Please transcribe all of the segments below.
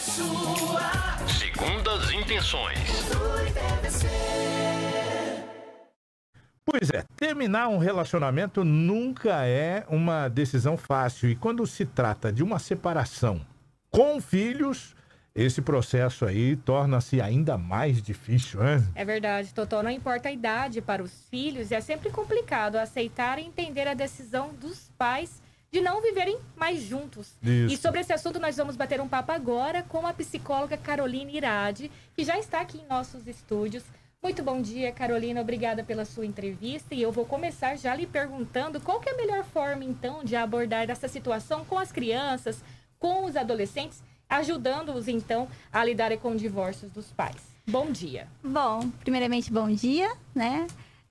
sua. Segundas intenções. Pois é, terminar um relacionamento nunca é uma decisão fácil. E quando se trata de uma separação com filhos, esse processo aí torna-se ainda mais difícil, né? É verdade, Totó. Não importa a idade para os filhos, é sempre complicado aceitar e entender a decisão dos pais de não viverem mais juntos. Isso. E sobre esse assunto, nós vamos bater um papo agora com a psicóloga Carolina Iradi, que já está aqui em nossos estúdios. Muito bom dia, Carolina. Obrigada pela sua entrevista. E eu vou começar já lhe perguntando qual que é a melhor forma, então, de abordar essa situação com as crianças, com os adolescentes, ajudando-os, então, a lidarem com divórcios dos pais. Bom dia. Bom, primeiramente, bom dia, né?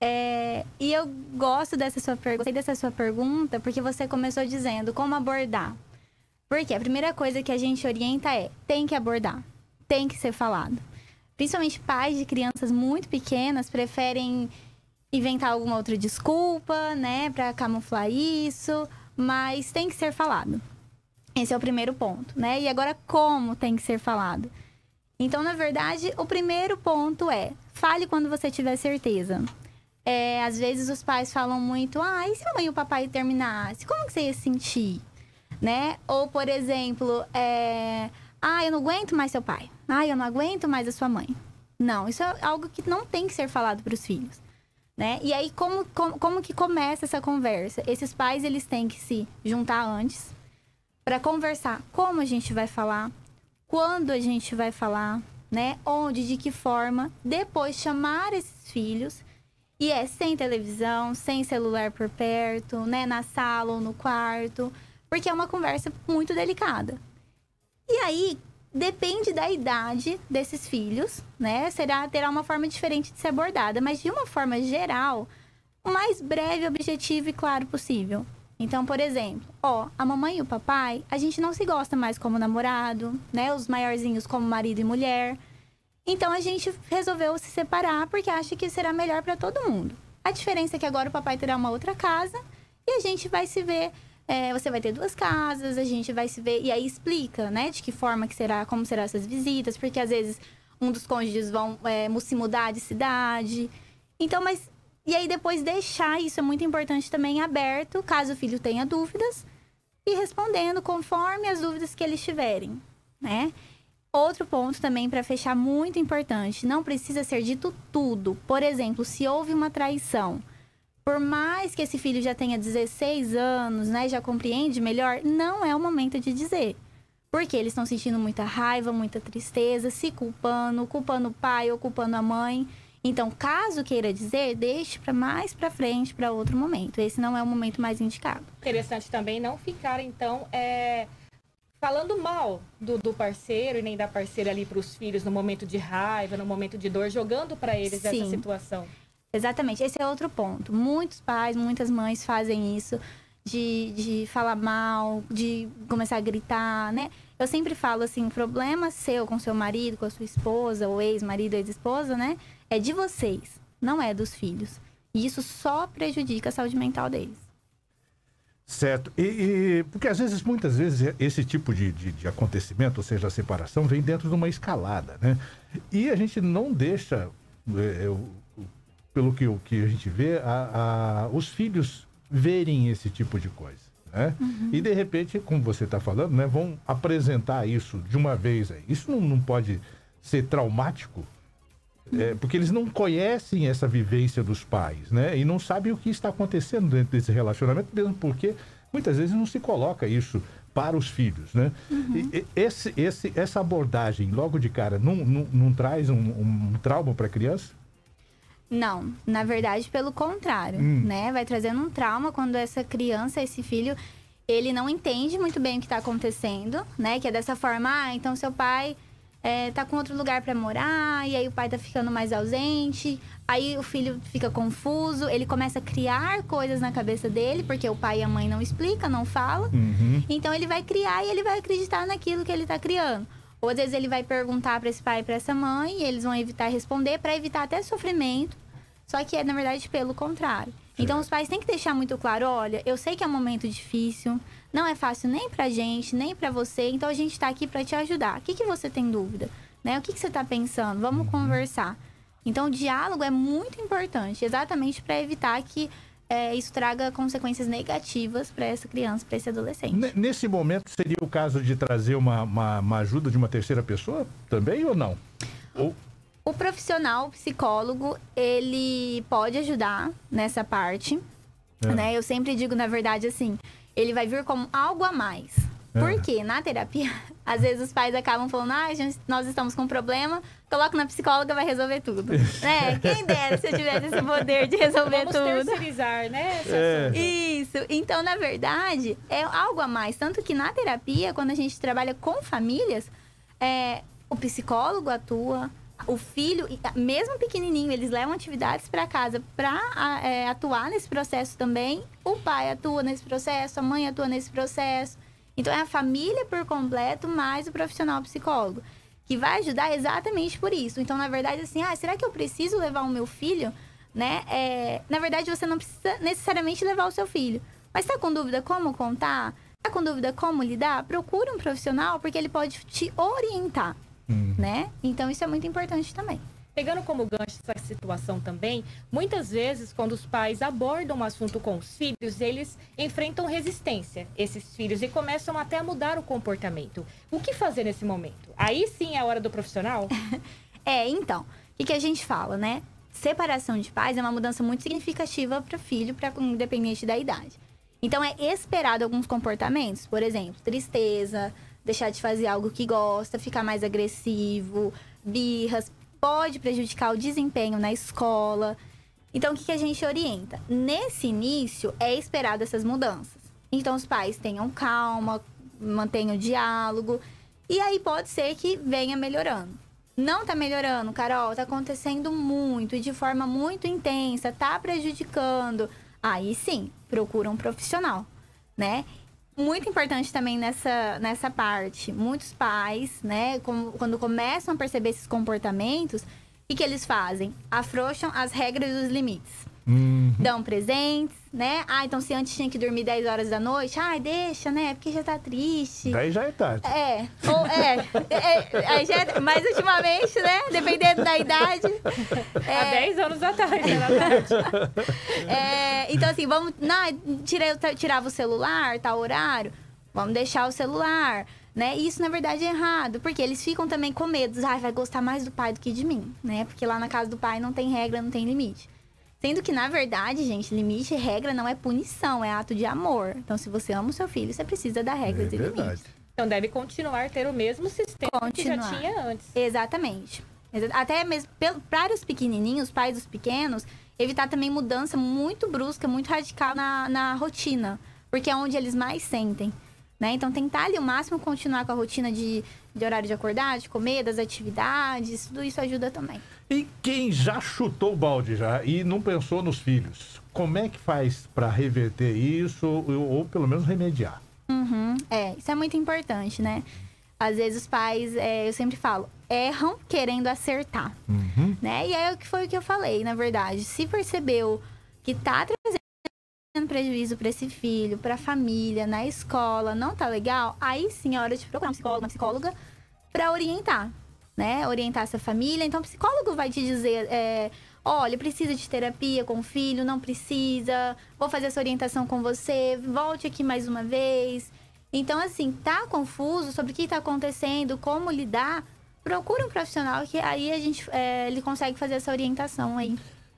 E eu gosto gostei dessa sua pergunta, porque você começou dizendo como abordar. Porque a primeira coisa que a gente orienta tem que abordar, tem que ser falado. Principalmente pais de crianças muito pequenas preferem inventar alguma outra desculpa, né, pra camuflar isso, mas tem que ser falado. Esse é o primeiro ponto, né? E agora, como tem que ser falado? Então, na verdade, o primeiro ponto fale quando você tiver certeza. Às vezes os pais falam muito, e se a mãe e o papai terminassem? Como que você ia se sentir? Né? Ou, por exemplo, eu não aguento mais seu pai. Eu não aguento mais a sua mãe. Não, isso é algo que não tem que ser falado para os filhos. Né? E aí, como que começa essa conversa? Esses pais, eles têm que se juntar antes para conversar como a gente vai falar, quando a gente vai falar, né? Onde, de que forma. Depois, chamar esses filhos. E sem televisão, sem celular por perto, né? Na sala ou no quarto. Porque é uma conversa muito delicada. E aí, depende da idade desses filhos, né? Terá uma forma diferente de ser abordada. Mas, de uma forma geral, o mais breve, objetivo e claro possível. Então, por exemplo, a mamãe e o papai, a gente não se gosta mais como namorado, né? Os maiorzinhos como marido e mulher. Então, a gente resolveu se separar porque acha que será melhor para todo mundo. A diferença é que agora o papai terá uma outra casa e a gente vai se ver. Você vai ter 2 casas, a gente vai se ver. E aí explica, né? De que forma que será, como serão essas visitas. Porque às vezes um dos cônjuges vão se mudar de cidade. Então, e aí depois deixar, isso é muito importante também, aberto, caso o filho tenha dúvidas. E respondendo conforme as dúvidas que eles tiverem, né? Outro ponto também para fechar muito importante, não precisa ser dito tudo. Por exemplo, se houve uma traição, por mais que esse filho já tenha 16 anos, né, já compreende melhor, não é o momento de dizer. Porque eles estão sentindo muita raiva, muita tristeza, se culpando o pai ou culpando a mãe. Então, caso queira dizer, deixe para mais para frente, para outro momento. Esse não é o momento mais indicado. Interessante também não ficar, então, falando mal do parceiro e nem da parceira ali para os filhos no momento de raiva, no momento de dor, jogando para eles essa situação. Exatamente, esse é outro ponto. Muitos pais, muitas mães fazem isso, de falar mal, de começar a gritar, né? Eu sempre falo assim, o problema seu com seu marido, com a sua esposa, ou ex-marido, ex-esposa, né? É de vocês, não é dos filhos. E isso só prejudica a saúde mental deles. Certo. Porque muitas vezes, esse tipo de acontecimento, ou seja, a separação, vem dentro de uma escalada, né? E a gente não deixa, pelo que a gente vê, os filhos verem esse tipo de coisa, né? Uhum. E, de repente, como você está falando, né, vão apresentar isso de uma vez. Isso não pode ser traumático, porque eles não conhecem essa vivência dos pais, né? E não sabem o que está acontecendo dentro desse relacionamento, mesmo porque muitas vezes não se coloca isso para os filhos, né? Uhum. E essa abordagem, logo de cara, não traz um trauma para a criança? Não, na verdade, pelo contrário, né? Vai trazendo um trauma quando essa criança, esse filho, ele não entende muito bem o que está acontecendo, né? Que é dessa forma, então seu pai tá com outro lugar para morar, e aí o pai tá ficando mais ausente, aí o filho fica confuso, ele começa a criar coisas na cabeça dele, porque o pai e a mãe não explicam, não falam. Uhum. Então ele vai criar e ele vai acreditar naquilo que ele tá criando. Ou às vezes ele vai perguntar para esse pai e para essa mãe, e eles vão evitar responder para evitar até sofrimento. Só que na verdade, pelo contrário. Então, os pais têm que deixar muito claro, olha, eu sei que é um momento difícil, não é fácil nem pra gente, nem pra você, então a gente tá aqui pra te ajudar. O que você tem dúvida? Né? O que você tá pensando? Vamos conversar. Então, o diálogo é muito importante, exatamente para evitar que isso traga consequências negativas para essa criança, para esse adolescente. Nesse momento, seria o caso de trazer uma ajuda de uma terceira pessoa também ou não? O profissional, o psicólogo, ele pode ajudar nessa parte, né? Eu sempre digo, na verdade, assim, ele vai vir como algo a mais. Porque na terapia, às vezes os pais acabam falando, nós estamos com um problema, coloca na psicóloga, vai resolver tudo. Né? Quem dera se eu tivesse esse poder de resolver tudo. Vamos terceirizar, né? Isso. Então, na verdade, é algo a mais. Tanto que na terapia, quando a gente trabalha com famílias, o psicólogo atua, o filho, mesmo pequenininho, eles levam atividades para casa para atuar nesse processo também. O pai atua nesse processo, a mãe atua nesse processo. Então, é a família por completo, mais o profissional psicólogo, que vai ajudar exatamente por isso. Então, na verdade, assim, será que eu preciso levar o meu filho? Né? Na verdade, você não precisa necessariamente levar o seu filho. Mas está com dúvida como contar? Está com dúvida como lidar? Procure um profissional, porque ele pode te orientar, né? Então, isso é muito importante também. Pegando como gancho essa situação também, muitas vezes, quando os pais abordam um assunto com os filhos, eles enfrentam resistência, esses filhos, e começam até a mudar o comportamento. O que fazer nesse momento? Aí sim é a hora do profissional? Então, o que a gente fala, né? Separação de pais é uma mudança muito significativa para o filho, independente da idade. Então, é esperado alguns comportamentos, por exemplo, tristeza, deixar de fazer algo que gosta, ficar mais agressivo, birras, pode prejudicar o desempenho na escola. Então, o que a gente orienta? Nesse início, é esperado essas mudanças. Então, os pais tenham calma, mantenham o diálogo. E aí, pode ser que venha melhorando. Não tá melhorando, Carol, tá acontecendo muito e de forma muito intensa, tá prejudicando. Aí, sim, procura um profissional, né? Muito importante também nessa parte, muitos pais, né, quando começam a perceber esses comportamentos, o que eles fazem? Afrouxam as regras e os limites. Dão presentes, né? Então se antes tinha que dormir 10 horas da noite, deixa, né? Porque já tá triste. Daí já é tarde. Aí já mas ultimamente, né? Dependendo da idade. Há 10 anos atrás, era tarde. Então assim, vamos... tirava o celular, tal horário, vamos deixar o celular, né? Isso, na verdade, é errado, porque eles ficam também com medo. Vai gostar mais do pai do que de mim, né? Porque lá na casa do pai não tem regra, não tem limite. Sendo que, na verdade, gente, limite e regra não é punição, é ato de amor. Então, se você ama o seu filho, você precisa dar regras e limites. Então, deve continuar a ter o mesmo sistema que já tinha antes. Exatamente. Até mesmo para os pequenininhos, pais dos pequenos, evitar também mudança muito brusca, muito radical na rotina. Porque é onde eles mais sentem, né? Então, tentar ali o máximo continuar com a rotina de horário de acordar, de comer, das atividades, tudo isso ajuda também. E quem já chutou o balde e não pensou nos filhos, como é que faz para reverter isso ou pelo menos remediar? Isso é muito importante, né? Às vezes os pais, eu sempre falo, erram querendo acertar, né? E é o que foi o que eu falei, na verdade. Se percebeu que tá trazendo prejuízo para esse filho, para a família, na escola, não tá legal, aí sim é hora de procurar um psicólogo, uma psicóloga para orientar, né? Orientar essa família. Então, o psicólogo vai te dizer, olha, precisa de terapia com o filho, não precisa, vou fazer essa orientação com você, volte aqui mais uma vez. Então, assim, tá confuso sobre o que tá acontecendo, como lidar, procura um profissional que aí ele consegue fazer essa orientação aí.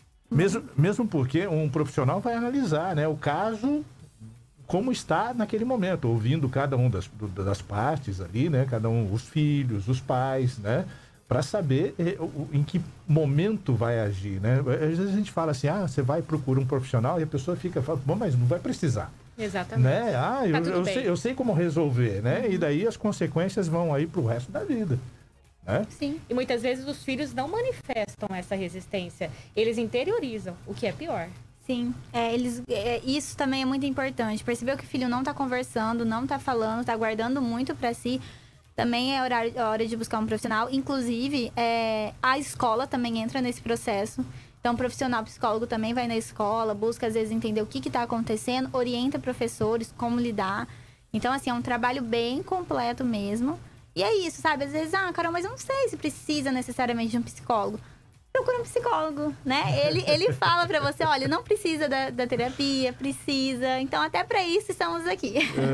Mesmo porque um profissional vai analisar, né, o caso, como está naquele momento, ouvindo cada um das partes ali, né, cada um, os filhos, os pais, né, para saber em que momento vai agir, né. Às vezes a gente fala assim, você vai procurar um profissional e a pessoa fala, bom, mas não vai precisar. Exatamente. Né? Eu sei como resolver, né, e daí as consequências vão aí pro resto da vida. Sim. E muitas vezes os filhos não manifestam essa resistência. Eles interiorizam, o que é pior. Sim. Isso também é muito importante. Percebeu que o filho não tá conversando, não tá falando, tá guardando muito para si. Também é hora de buscar um profissional. Inclusive, a escola também entra nesse processo. Então, o profissional psicólogo também vai na escola, busca às vezes entender o que tá acontecendo, orienta professores como lidar. Então, assim, é um trabalho bem completo mesmo. E é isso, sabe? Às vezes, Carol, mas eu não sei se precisa necessariamente de um psicólogo. Procura um psicólogo, né? Ele fala pra você, olha, não precisa da terapia, precisa. Então, até pra isso estamos aqui.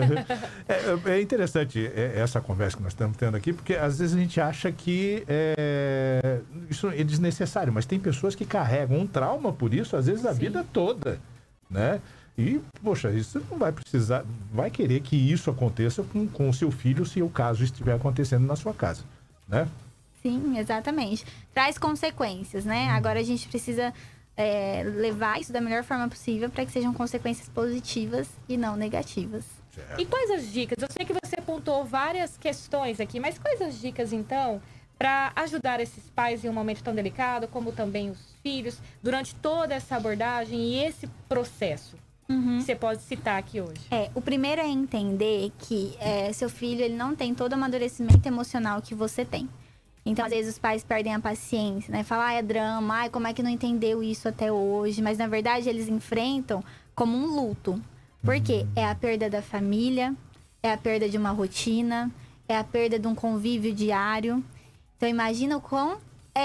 É interessante essa conversa que nós estamos tendo aqui, porque às vezes a gente acha que isso é desnecessário, mas tem pessoas que carregam um trauma por isso, às vezes a vida toda, né? E, poxa, isso não vai precisar, vai querer que isso aconteça com o seu filho, se o caso estiver acontecendo na sua casa, né? Sim, exatamente. Traz consequências, né? Agora a gente precisa levar isso da melhor forma possível para que sejam consequências positivas e não negativas. Certo. E quais as dicas? Eu sei que você apontou várias questões aqui, mas quais as dicas, então, para ajudar esses pais em um momento tão delicado, como também os filhos, durante toda essa abordagem e esse processo? Que você pode citar aqui hoje. O primeiro é entender que seu filho ele não tem todo o amadurecimento emocional que você tem. Então, às vezes, os pais perdem a paciência, né? Falam, é drama, como é que não entendeu isso até hoje? Mas, na verdade, eles enfrentam como um luto. Por quê? É a perda da família, é a perda de uma rotina, é a perda de um convívio diário. Então, imagina o quão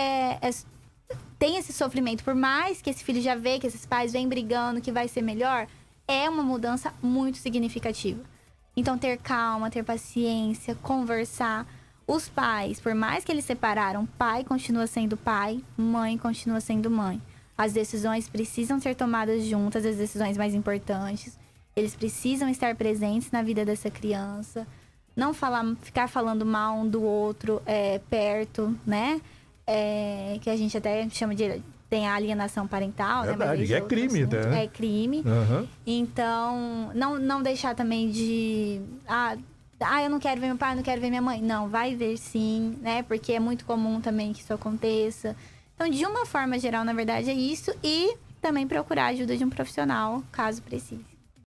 tem esse sofrimento. Por mais que esse filho já vê que esses pais vêm brigando, que vai ser melhor, é uma mudança muito significativa. Então, ter calma, ter paciência, conversar. Os pais, por mais que eles separaram, pai continua sendo pai, mãe continua sendo mãe. As decisões precisam ser tomadas juntas, as decisões mais importantes. Eles precisam estar presentes na vida dessa criança. Não ficar falando mal um do outro perto, né? Que a gente até chama de... Tem a alienação parental, verdade, né? Mas é crime, né? É crime. Então, não deixar também de... eu não quero ver meu pai, eu não quero ver minha mãe. Não, vai ver sim, né? Porque é muito comum também que isso aconteça. Então, de uma forma geral, na verdade, é isso. E também procurar a ajuda de um profissional, caso precise.